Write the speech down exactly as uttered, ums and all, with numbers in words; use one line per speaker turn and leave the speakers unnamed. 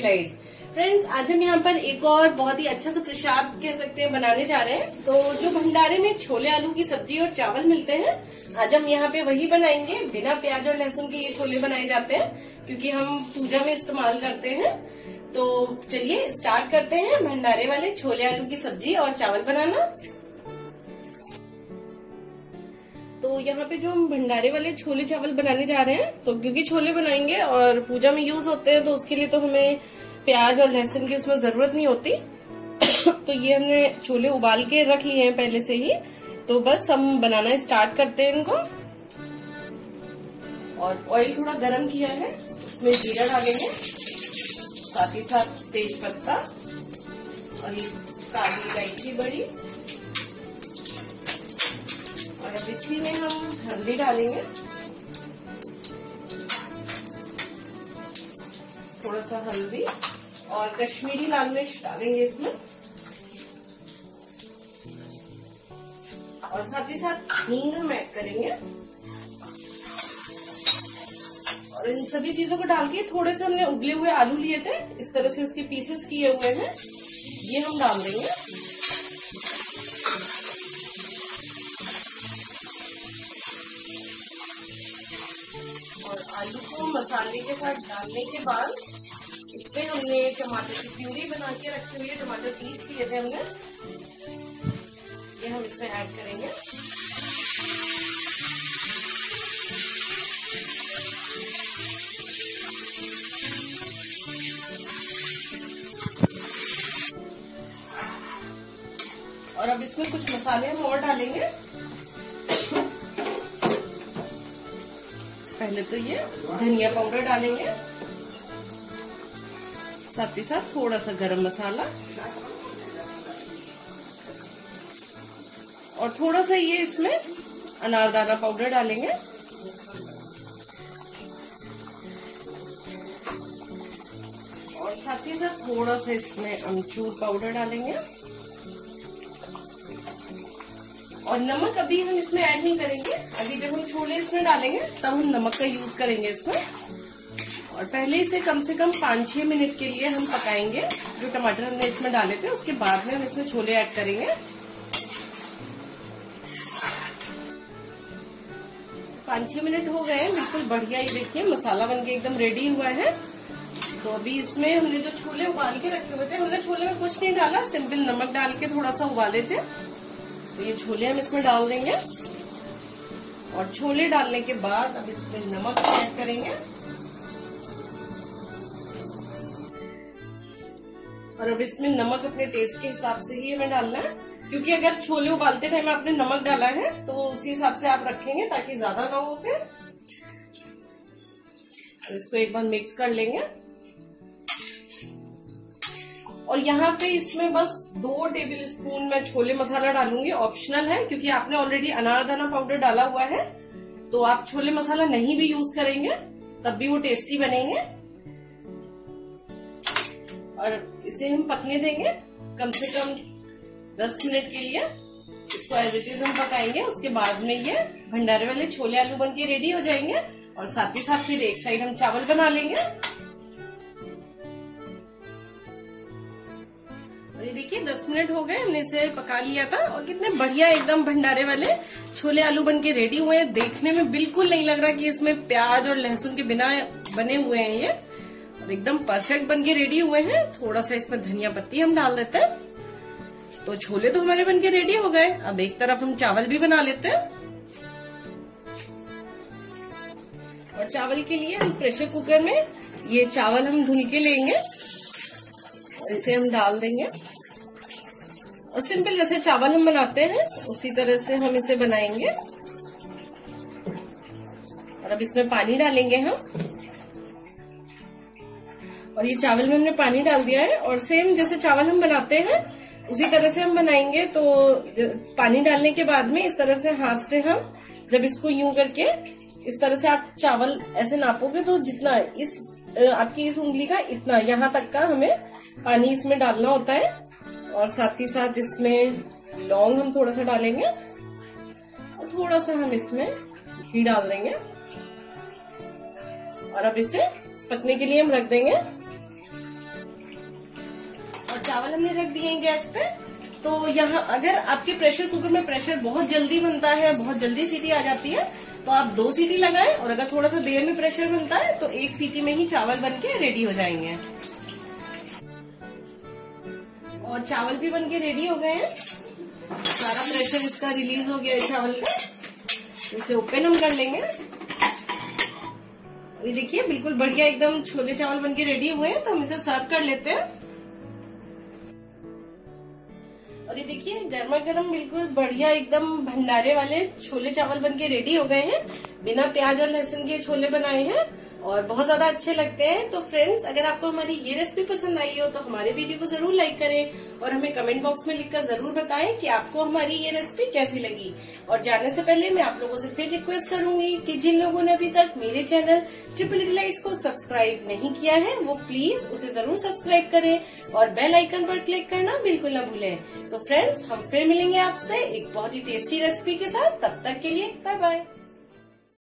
Delights. Friends, आज हम यहाँ पर एक और बहुत ही अच्छा सा प्रसाद कह सकते हैं बनाने जा रहे हैं। तो जो भंडारे में छोले आलू की सब्जी और चावल मिलते हैं, आज हम यहाँ पे वही बनाएंगे। बिना प्याज और लहसुन के ये छोले बनाए जाते हैं क्योंकि हम पूजा में इस्तेमाल करते हैं। तो चलिए स्टार्ट करते हैं भंडारे वाले छोले आलू की सब्जी और चावल बनाना। तो यहाँ पे जो हम भंडारे वाले छोले चावल बनाने जा रहे हैं, तो क्योंकि छोले बनाएंगे और पूजा में यूज होते हैं, तो उसके लिए तो हमें प्याज और लहसुन की उसमें जरूरत नहीं होती। तो ये हमने छोले उबाल के रख लिए हैं पहले से ही। तो बस हम बनाना स्टार्ट करते हैं इनको। और ऑयल थोड़ा गरम किया है, उसमें जीरा डालेंगे, साथ ही साथ तेज पत्ता और ये काली इलायची बड़ी। और अब इसी में हम हल्दी डालेंगे, थोड़ा सा हल्दी और कश्मीरी लाल मिर्च डालेंगे इसमें, और साथ ही साथ हींग हम ऐड करेंगे। और इन सभी चीजों को डाल के थोड़े से हमने उबले हुए आलू लिए थे, इस तरह से इसके पीसेस किए हुए हैं, ये हम डाल देंगे। और आलू को मसाले के साथ डालने के बाद इसमें हमने टमाटर की प्यूरी बना के रखे हुए टमाटर पीस किए थे हमने, ये हम इसमें ऐड करेंगे। और अब इसमें कुछ मसाले हम और डालेंगे। पहले तो ये धनिया पाउडर डालेंगे, साथ ही साथ थोड़ा सा गरम मसाला और थोड़ा सा ये इसमें अनारदाना पाउडर डालेंगे। और साथ ही साथ थोड़ा सा इसमें अमचूर पाउडर डालेंगे। और नमक अभी हम इसमें ऐड नहीं करेंगे, अभी जब हम छोले इसमें डालेंगे तब हम नमक का यूज करेंगे इसमें। और पहले इसे कम से कम पाँच छह मिनट के लिए हम पकाएंगे, जो टमाटर हमने इसमें डाले थे, उसके बाद में हम इसमें छोले ऐड करेंगे। पाँच छह मिनट हो गए, बिल्कुल बढ़िया। ये देखिए मसाला बनके एकदम रेडी हुआ है। तो अभी इसमें हमने जो छोले उबाल के रखे हुए थे, हमने छोले में कुछ नहीं डाला, सिंपल नमक डाल के थोड़ा सा उबाले थे। तो ये छोले हम इसमें डाल देंगे। और छोले डालने के बाद अब इसमें नमक ऐड करेंगे। और अब इसमें नमक अपने टेस्ट के हिसाब से ही हमें डालना है, क्योंकि अगर छोले उबालते टाइम आपने नमक डाला है तो उसी हिसाब से आप रखेंगे ताकि ज्यादा ना हो। फिर इसको एक बार मिक्स कर लेंगे। और यहाँ पे इसमें बस दो टेबल स्पून मैं छोले मसाला डालूंगी, ऑप्शनल है, क्योंकि आपने ऑलरेडी अनारदाना पाउडर डाला हुआ है। तो आप छोले मसाला नहीं भी यूज करेंगे तब भी वो टेस्टी बनेंगे। और इसे हम पकने देंगे कम से कम दस मिनट के लिए। इसको एज इट इज हम पकाएंगे, उसके बाद में ये भंडारे वाले छोले आलू बन के रेडी हो जाएंगे। और साथ ही साथ फिर एक साइड हम चावल बना लेंगे। ये देखिए दस मिनट हो गए, हमने इसे पका लिया था और कितने बढ़िया एकदम भंडारे वाले छोले आलू बन के रेडी हुए हैं। देखने में बिल्कुल नहीं लग रहा कि इसमें प्याज और लहसुन के बिना बने हुए हैं ये, और एकदम परफेक्ट बन के रेडी हुए हैं। थोड़ा सा इसमें धनिया पत्ती हम डाल देते हैं। तो छोले तो हमारे बन के रेडी हो गए। अब एक तरफ हम चावल भी बना लेते हैं। और चावल के लिए हम प्रेशर कुकर में ये चावल हम धुल के लेंगे, इसे हम डाल देंगे। और सिंपल जैसे चावल हम बनाते हैं उसी तरह से हम इसे बनाएंगे। और अब इसमें पानी डालेंगे हम। और ये चावल में हमने पानी डाल दिया है, और सेम जैसे चावल हम बनाते हैं उसी तरह से हम बनाएंगे। तो पानी डालने के बाद में इस तरह से हाथ से हम जब इसको यूं करके इस तरह से आप चावल ऐसे नापोगे, तो जितना इस आपकी इस उंगली का इतना यहाँ तक का हमें पानी इसमें डालना होता है। और साथ ही साथ इसमें लौंग हम थोड़ा सा डालेंगे, और थोड़ा सा हम इसमें घी डाल देंगे। और अब इसे पकने के लिए हम रख देंगे। चावल हमने रख दिए हैं गैस पे। तो यहाँ अगर आपके प्रेशर कुकर में प्रेशर बहुत जल्दी बनता है, बहुत जल्दी सीटी आ जाती है, तो आप दो सीटी लगाएं, और अगर थोड़ा सा देर में प्रेशर बनता है तो एक सीटी में ही चावल बन के रेडी हो जाएंगे। और चावल भी बन के रेडी हो गए हैं, सारा प्रेशर इसका रिलीज हो गया है चावल का। इसे ओपन हम कर लेंगे। ये देखिए बिल्कुल बढ़िया एकदम छोले चावल बनके रेडी हुए हैं, तो हम इसे सर्व कर लेते हैं। और ये देखिए गर्मा गर्म बिल्कुल बढ़िया एकदम भंडारे वाले छोले चावल बनके रेडी हो गए हैं। बिना प्याज और लहसुन के छोले बनाए हैं और बहुत ज्यादा अच्छे लगते हैं। तो फ्रेंड्स, अगर आपको हमारी ये रेसिपी पसंद आई हो तो हमारे वीडियो को जरूर लाइक करें और हमें कमेंट बॉक्स में लिखकर जरूर बताएं कि आपको हमारी ये रेसिपी कैसी लगी। और जाने से पहले मैं आप लोगों से फिर रिक्वेस्ट करूंगी कि जिन लोगों ने अभी तक मेरे चैनल ट्रिपल डिलाइट्स को सब्सक्राइब नहीं किया है वो प्लीज उसे जरूर सब्सक्राइब करें और बेल आइकन पर क्लिक करना बिल्कुल न भूलें। तो फ्रेंड्स, हम फिर मिलेंगे आपसे एक बहुत ही टेस्टी रेसिपी के साथ। तब तक के लिए बाय बाय।